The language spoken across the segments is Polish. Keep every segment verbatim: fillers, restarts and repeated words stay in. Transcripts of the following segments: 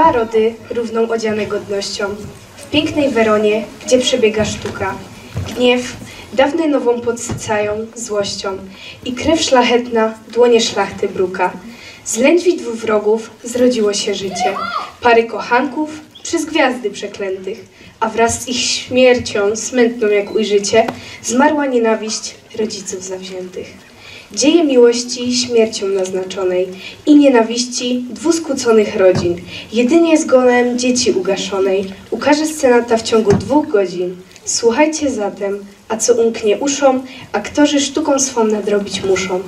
Dwa rody równą odziane godnością, w pięknej Weronie, gdzie przebiega sztuka. Gniew dawne nową podsycają złością i krew szlachetna dłonie szlachty bruka. Z lędźwi dwóch wrogów zrodziło się życie, pary kochanków przez gwiazdy przeklętych, a wraz z ich śmiercią smętną jak ujrzycie, zmarła nienawiść rodziców zawziętych. Dzieje miłości śmiercią naznaczonej i nienawiści dwuskłóconych rodzin, jedynie zgonem dzieci ugaszonej, ukaże scena ta w ciągu dwóch godzin. Słuchajcie zatem, a co umknie uszom, aktorzy sztuką swą nadrobić muszą.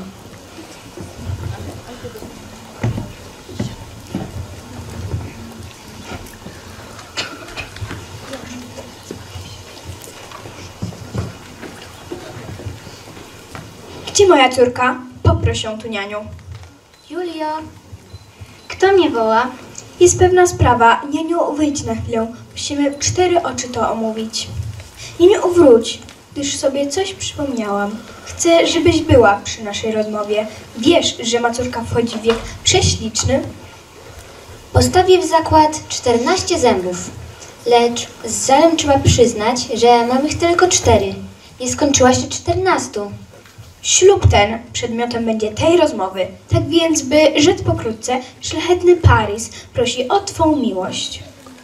Gdzie moja córka? Poproś ją tu, nianiu. Julio, kto mnie woła? Jest pewna sprawa. Nianiu, wyjdź na chwilę. Musimy w cztery oczy to omówić. Nianiu, wróć, gdyż sobie coś przypomniałam. Chcę, żebyś była przy naszej rozmowie. Wiesz, że ma córka wchodzi w wiek prześliczny? Postawię w zakład czternaście zębów, lecz z żalem trzeba przyznać, że mam ich tylko cztery. Nie skończyła się czternastu. Ślub ten przedmiotem będzie tej rozmowy. Tak więc, by rzec pokrótce, szlachetny Paris prosi o twą miłość.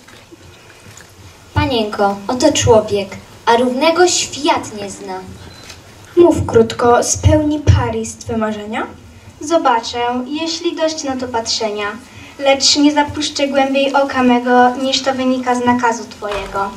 Panienko, oto człowiek, a równego świat nie zna. Mów krótko, spełni Paris twe marzenia? Zobaczę, jeśli dość na to patrzenia, lecz nie zapuszczę głębiej oka mego, niż to wynika z nakazu twojego.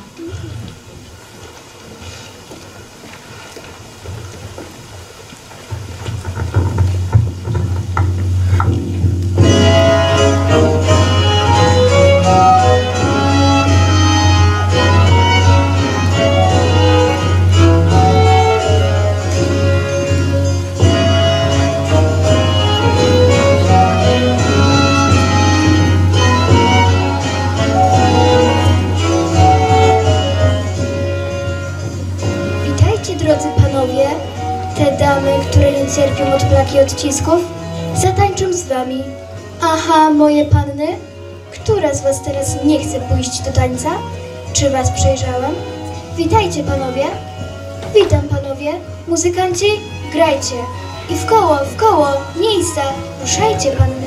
Cierpią od plaki odcisków? Zatańczę z wami. Aha, moje panny? Która z was teraz nie chce pójść do tańca? Czy was przejrzałem? Witajcie, panowie. Witam, panowie. Muzykanci, grajcie. I w koło, w koło, miejsca. Ruszajcie, panny.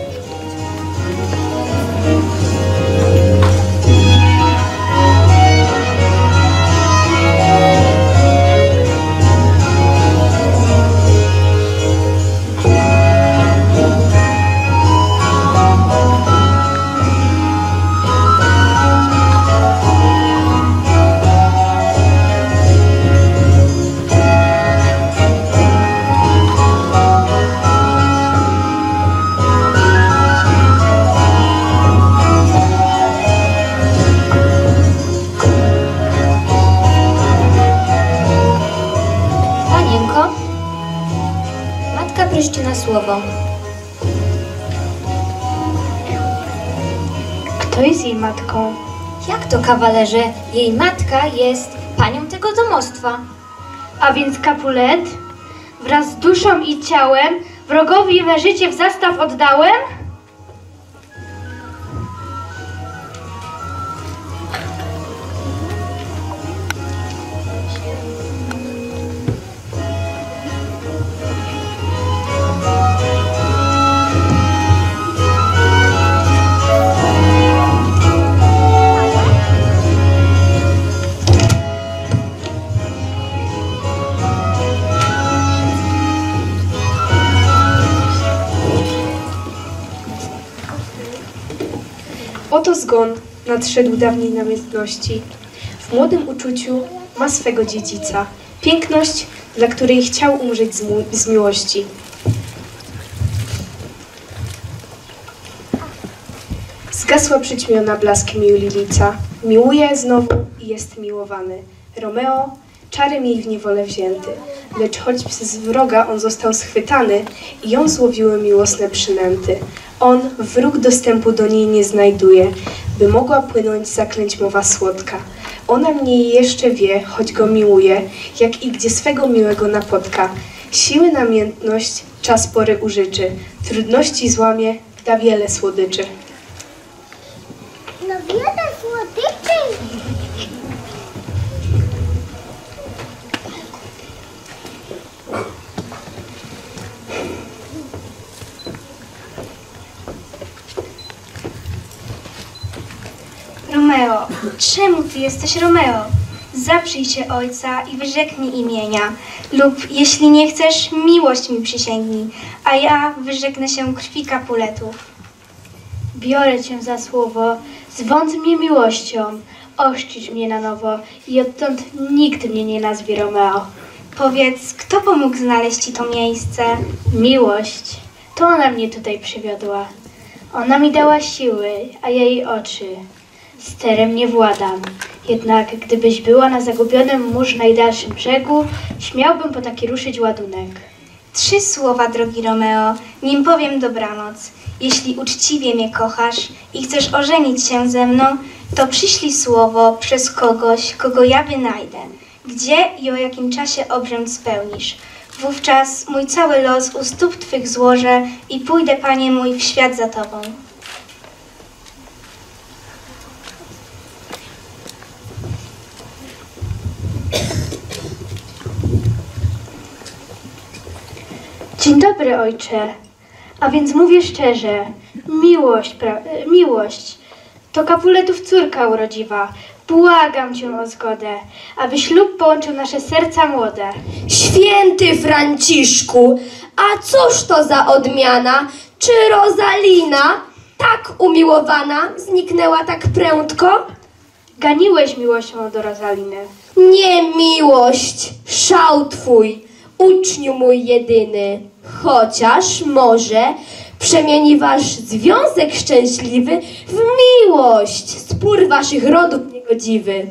Na słowo. Kto jest jej matką? Jak to, kawalerze? Jej matka jest panią tego domostwa. A więc Capulet wraz z duszą i ciałem wrogowi we życie w zastaw oddałem? Oto zgon nadszedł dawniej namiętności. W młodym uczuciu ma swego dziedzica. Piękność, dla której chciał umrzeć z, mu- z miłości. Zgasła przyćmiona blaskiem Julii lica. Miłuje znowu i jest miłowany. Romeo czarem jej w niewolę wzięty. Lecz choć przez wroga on został schwytany i ją złowiły miłosne przynęty. On wróg dostępu do niej nie znajduje, by mogła płynąć zaklęć mowa słodka. Ona mnie jeszcze wie, choć go miłuje, jak i gdzie swego miłego napotka. Siły namiętność czas pory użyczy, trudności złamie, da wiele słodyczy. Romeo, czemu ty jesteś Romeo? Zaprzyj się ojca i wyrzeknij imienia. Lub jeśli nie chcesz, miłość mi przysięgnij, a ja wyrzeknę się krwi Capuletów. Biorę cię za słowo, zwąt mnie miłością, ochrzcisz mnie na nowo i odtąd nikt mnie nie nazwie Romeo. Powiedz, kto pomógł znaleźć ci to miejsce? Miłość, to ona mnie tutaj przywiodła. Ona mi dała siły, a jej oczy. Sterem nie władam, jednak gdybyś była na zagubionym mórz najdalszym brzegu, śmiałbym po taki ruszyć ładunek. Trzy słowa, drogi Romeo, nim powiem dobranoc. Jeśli uczciwie mnie kochasz i chcesz ożenić się ze mną, to przyślij słowo przez kogoś, kogo ja wynajdę. Gdzie i o jakim czasie obrzęd spełnisz. Wówczas mój cały los u stóp twych złożę i pójdę, panie mój, w świat za tobą. Dzień dobry, ojcze. A więc mówię szczerze, miłość, pra- miłość, to Capuletów córka urodziwa. Błagam cię o zgodę, aby ślub połączył nasze serca młode. Święty Franciszku, a cóż to za odmiana? Czy Rosalina, tak umiłowana, zniknęła tak prędko? Ganiłeś miłością do Rosaliny. Nie miłość, szał twój, uczniu mój jedyny, chociaż może przemieni wasz związek szczęśliwy w miłość, spór waszych rodów niegodziwy.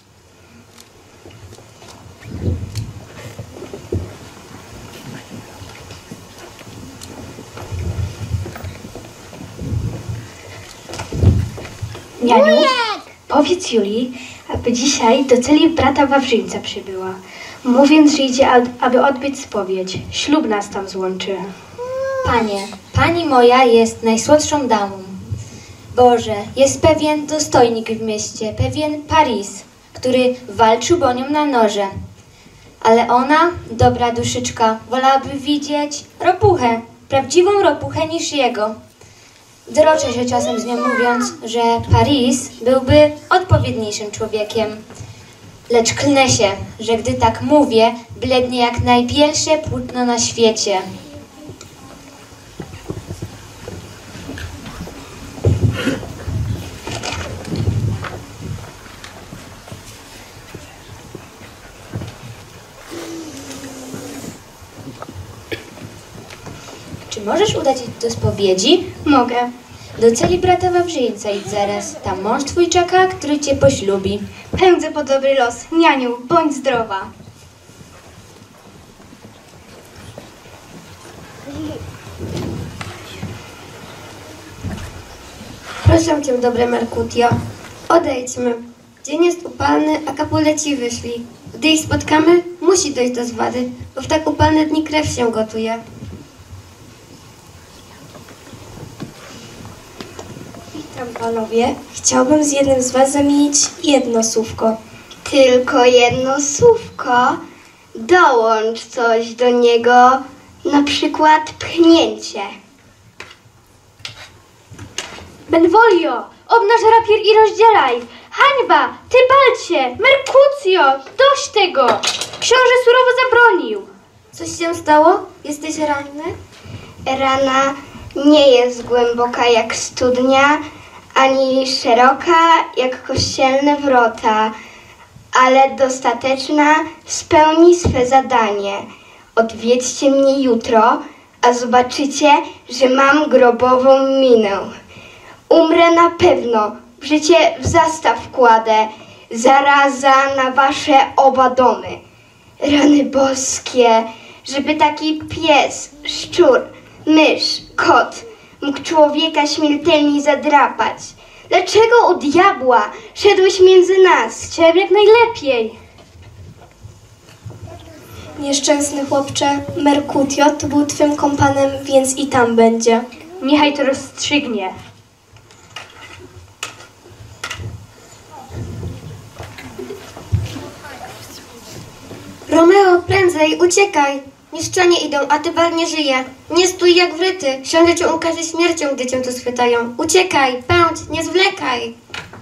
Nianiu, powiedz Julii, aby dzisiaj do celi brata Wawrzyńca przybyła, mówiąc, że idzie, ad- aby odbyć spowiedź. Ślub nas tam złączy. Panie, pani moja jest najsłodszą damą. Boże, jest pewien dostojnik w mieście, pewien Paris, który walczył o nią na noże. Ale ona, dobra duszyczka, wolałaby widzieć ropuchę, prawdziwą ropuchę niż jego. Droczę się czasem z nią mówiąc, że Paris byłby odpowiedniejszym człowiekiem. Lecz klnę się, że gdy tak mówię, blednie jak najbielsze płótno na świecie. Czy możesz udać ich do spowiedzi? Mogę. Do celi brata Wawrzyńca idź zaraz. Tam mąż twój czeka, który cię poślubi. Pędzę po dobry los. Nianiu, bądź zdrowa. Proszę cię, dobre Mercutio, odejdźmy. Dzień jest upalny, a Capuleci wyszli. Gdy ich spotkamy, musi dojść do zwady, bo w tak upalne dni krew się gotuje. Witam panowie. Chciałbym z jednym z was zamienić jedno słówko. Tylko jedno słówko. Dołącz coś do niego, na przykład pchnięcie. Benvolio, obnaż rapier i rozdzielaj! Hańba! Tybalcie! Mercutio! Dość tego! Książę surowo zabronił! Coś się stało? Jesteś ranny? Rana nie jest głęboka jak studnia, ani szeroka jak kościelne wrota, ale dostateczna spełni swe zadanie. Odwiedźcie mnie jutro, a zobaczycie, że mam grobową minę. Umrę na pewno, w życie w zastaw kładę, zaraza na wasze oba domy. Rany boskie, żeby taki pies, szczur, mysz, kot mógł człowieka śmiertelnie zadrapać. Dlaczego u diabła szedłeś między nas? Chciałem jak najlepiej! Nieszczęsny chłopcze, Mercutio to był twym kompanem, więc i tam będzie. Niechaj to rozstrzygnie. Romeo, prędzej, uciekaj! Mieszczanie idą, a Tybalt nie żyje. Nie stój jak wryty. Książę cię ukaże śmiercią, gdy cię tu schwytają. Uciekaj, pędź, nie zwlekaj!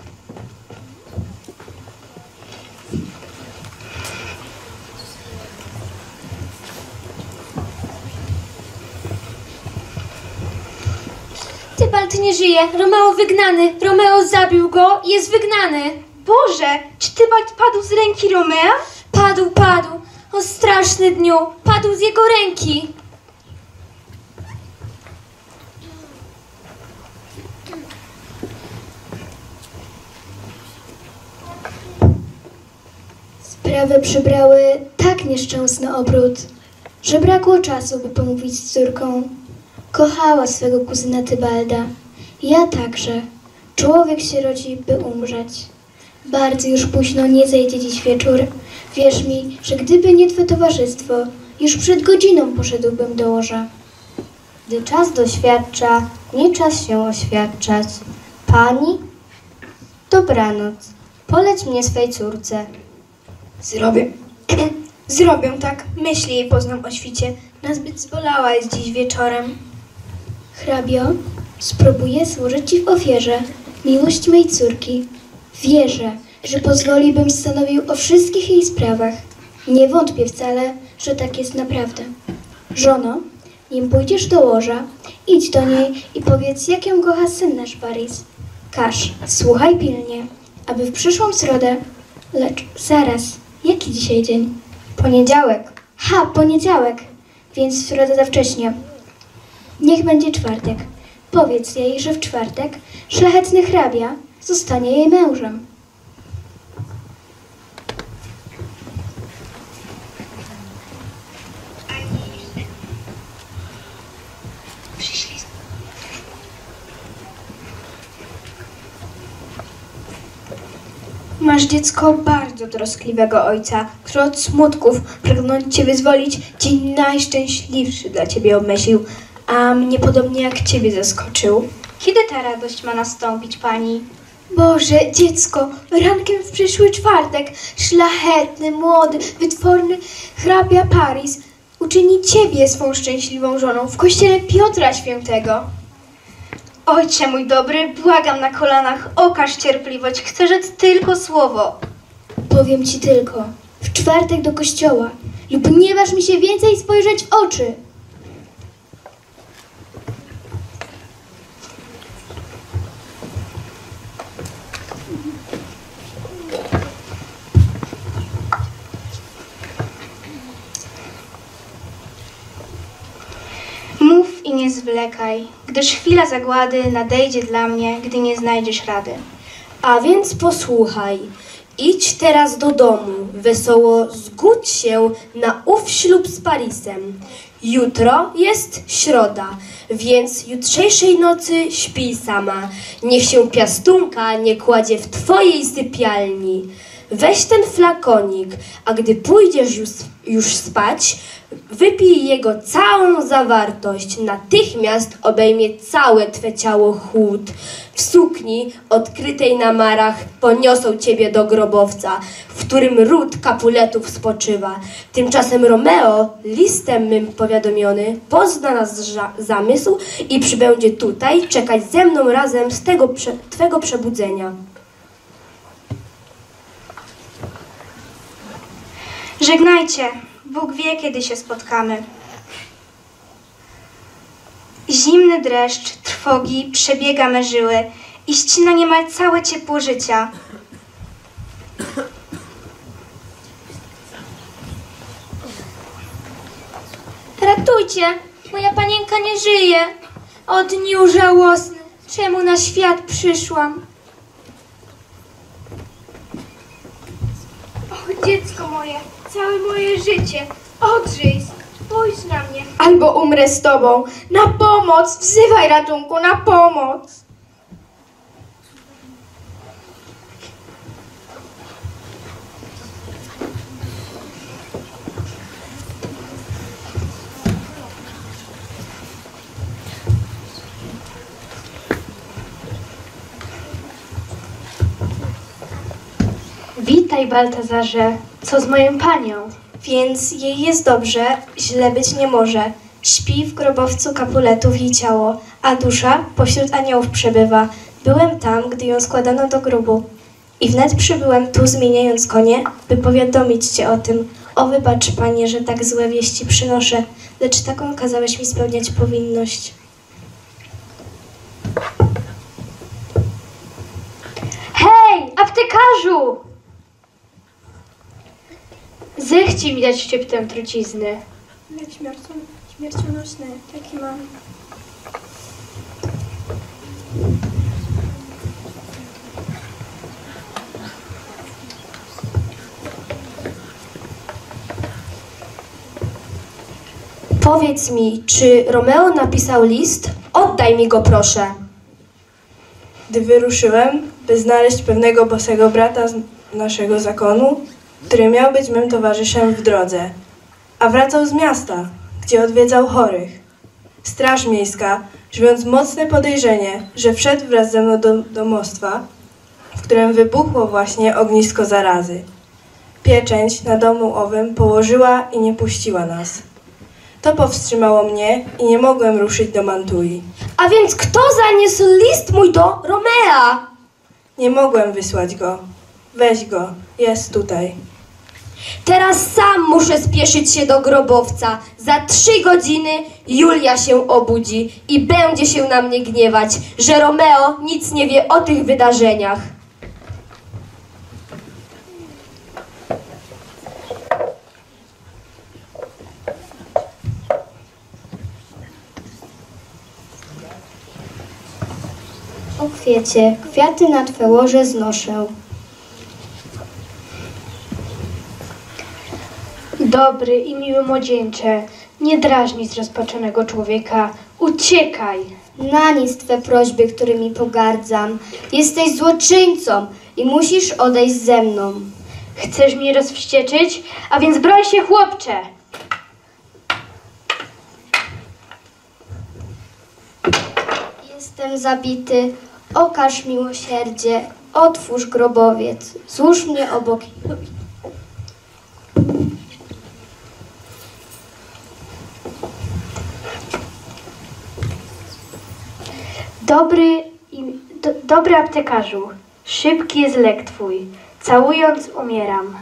Tybalt nie żyje. Romeo wygnany. Romeo zabił go i jest wygnany. Boże, czy Tybalt padł z ręki Romea? Padł, padł. O straszny dniu. Padł z jego ręki. Sprawy przybrały tak nieszczęsny obrót, że brakło czasu, by pomówić z córką. Kochała swego kuzyna Tybalda. Ja także. Człowiek się rodzi, by umrzeć. Bardzo już późno, nie zejdzie dziś wieczór. Wierz mi, że gdyby nie twe towarzystwo, już przed godziną poszedłbym do łoża. Gdy czas doświadcza, nie czas się oświadczać. Pani? Dobranoc. Poleć mnie swej córce. Zrobię. Zrobię tak. Myśli jej poznam o świcie. Nazbyt zbolała jest dziś wieczorem. Hrabio, spróbuję złożyć ci w ofierze miłość mej córki. Wierzę, że pozwoli, bym stanowił o wszystkich jej sprawach. Nie wątpię wcale, że tak jest naprawdę. Żono, nim pójdziesz do łoża, idź do niej i powiedz, jak ją kocha syn nasz Paris. Każ, słuchaj pilnie, aby w przyszłą środę, lecz zaraz, jaki dzisiaj dzień? Poniedziałek. Ha, poniedziałek, więc w środę za wcześnie. Niech będzie czwartek. Powiedz jej, że w czwartek szlachetny hrabia zostanie jej mężem. Masz dziecko bardzo troskliwego ojca, który od smutków, pragnąc cię wyzwolić, dzień najszczęśliwszy dla ciebie obmyślił, a mnie podobnie jak ciebie zaskoczył. Kiedy ta radość ma nastąpić, pani? Boże, dziecko, rankiem w przyszły czwartek, szlachetny, młody, wytworny hrabia Paris uczyni ciebie swą szczęśliwą żoną w kościele Piotra Świętego. Ojcze mój dobry, błagam na kolanach, okaż cierpliwość, chcę rzec tylko słowo. Powiem ci tylko, w czwartek do kościoła lub nie waż mi się więcej spojrzeć w oczy. Mów i nie zwlekaj, gdyż chwila zagłady nadejdzie dla mnie, gdy nie znajdziesz rady. A więc posłuchaj, idź teraz do domu, wesoło zgódź się na ów ślub z Parisem. Jutro jest środa, więc jutrzejszej nocy śpij sama. Niech się piastunka nie kładzie w twojej sypialni. Weź ten flakonik, a gdy pójdziesz już, już spać, wypij jego całą zawartość. Natychmiast obejmie całe twe ciało chłód. W sukni odkrytej na marach poniosą ciebie do grobowca, w którym ród Capuletów spoczywa. Tymczasem Romeo, listem mym powiadomiony, pozna nasz zamysł i przybędzie tutaj czekać ze mną razem z tego prze, twego przebudzenia. Żegnajcie, Bóg wie, kiedy się spotkamy. Zimny dreszcz trwogi przebiega me żyły i ścina niemal całe ciepło życia. Ratujcie, moja panienka nie żyje. O dniu żałosny, czemu na świat przyszłam? Och, dziecko moje, całe moje życie, odżyj, spójrz na mnie. Albo umrę z tobą. Na pomoc! Wzywaj ratunku, na pomoc! Witaj, Baltazarze. Co z moją panią? Więc jej jest dobrze, źle być nie może. Śpi w grobowcu Kapuletów jej ciało, a dusza pośród aniołów przebywa. Byłem tam, gdy ją składano do grobu. I wnet przybyłem tu, zmieniając konie, by powiadomić cię o tym. O, wybacz, panie, że tak złe wieści przynoszę, lecz taką kazałeś mi spełniać powinność. Hej, aptekarzu! Zechciej mi dać szczyptę trucizny. Jak śmiercią, śmiercionośny, taki mam. Powiedz mi, czy Romeo napisał list? Oddaj mi go, proszę. Gdy wyruszyłem, by znaleźć pewnego bosego brata z naszego zakonu, który miał być mym towarzyszem w drodze, a wracał z miasta, gdzie odwiedzał chorych. Straż miejska, żywiąc mocne podejrzenie, że wszedł wraz ze mną do domostwa, w którym wybuchło właśnie ognisko zarazy. Pieczęć na domu owym położyła i nie puściła nas. To powstrzymało mnie i nie mogłem ruszyć do Mantui. A więc kto zaniósł list mój do Romea? Nie mogłem wysłać go. Weź go, jest tutaj. Teraz sam muszę spieszyć się do grobowca. Za trzy godziny Julia się obudzi i będzie się na mnie gniewać, że Romeo nic nie wie o tych wydarzeniach. O kwiecie, kwiaty na twe łoże znoszę. Dobry i miły młodzieńcze, nie drażnij zrozpaczonego człowieka. Uciekaj! Na nic twe prośby, którymi pogardzam. Jesteś złoczyńcą i musisz odejść ze mną. Chcesz mnie rozwścieczyć? A więc broń się, chłopcze! Jestem zabity. Okaż miłosierdzie. Otwórz grobowiec. Złóż mnie obok. Dobry, i, do, dobry aptekarzu, szybki jest lek twój. Całując umieram.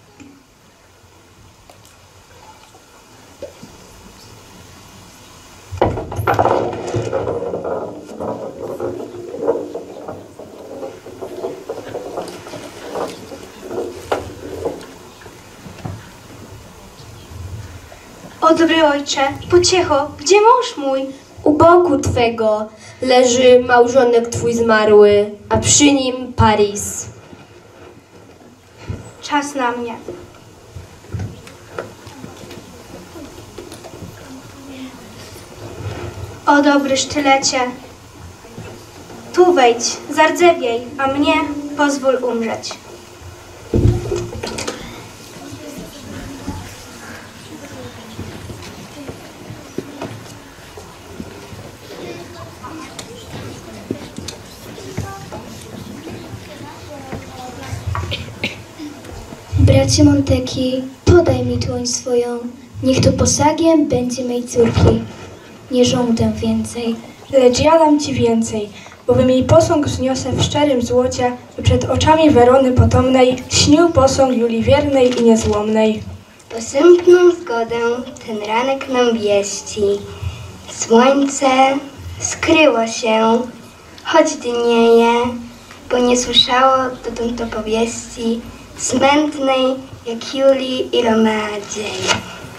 O dobry ojcze, pociecho, gdzie mąż mój? U boku twego leży małżonek twój zmarły, a przy nim Paris. Czas na mnie. O dobry sztylecie, tu wejdź, zardzewiej, a mnie pozwól umrzeć. Bracie Monteki, podaj mi dłoń swoją. Niech to posagiem będzie mej córki. Nie żądę więcej. Lecz ja dam ci więcej, bowiem jej posąg wzniosę w szczerym złocie, by przed oczami Werony potomnej śnił posąg Julii wiernej i niezłomnej. Posępną zgodę ten ranek nam wieści. Słońce skryło się, choć dnieje, bo nie słyszało dotąd opowieści smętnej jak Julii i Romea dzień.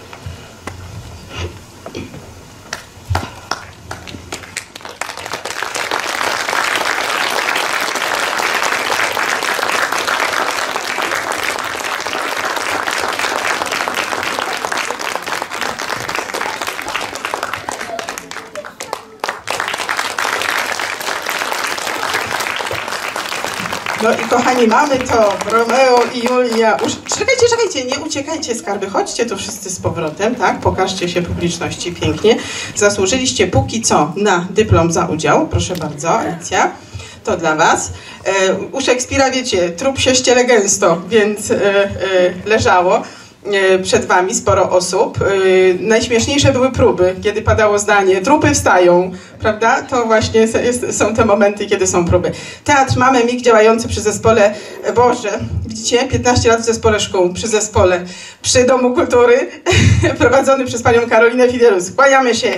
No i kochani, mamy to, Romeo i Julia. Uż... Czekajcie, czekajcie, nie uciekajcie, skarby, chodźcie tu wszyscy z powrotem, tak? Pokażcie się publiczności pięknie. Zasłużyliście póki co na dyplom za udział, proszę bardzo, Alicja. to dla was. U Szekspira, wiecie, trup się ściele gęsto, więc leżało przed wami sporo osób. Najśmieszniejsze były próby, kiedy padało zdanie trupy wstają, prawda? To właśnie jest, są te momenty, kiedy są próby. Teatr Mamy Mig działający przy zespole, Boże, widzicie, piętnaście lat w zespole szkół, przy zespole, przy Domu Kultury, prowadzony przez panią Karolinę Fidelus. Kłaniamy się.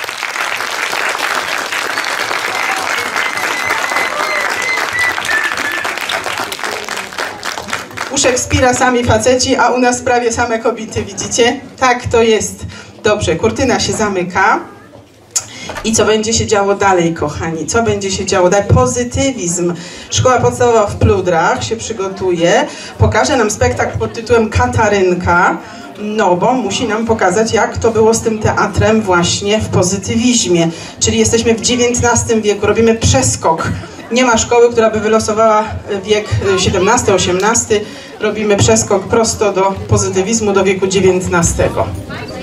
U Szekspira sami faceci, a u nas prawie same kobiety, widzicie? Tak to jest. Dobrze, kurtyna się zamyka. I co będzie się działo dalej, kochani? Co będzie się działo dalej? Pozytywizm. Szkoła podstawowa w Pludrach się przygotuje. Pokaże nam spektakl pod tytułem Katarynka. No, bo musi nam pokazać, jak to było z tym teatrem właśnie w pozytywizmie. Czyli jesteśmy w dziewiętnastym wieku, robimy przeskok. Nie ma szkoły, która by wylosowała wiek siedemnasty, osiemnasty. Robimy przeskok prosto do pozytywizmu, do wieku dziewiętnastego.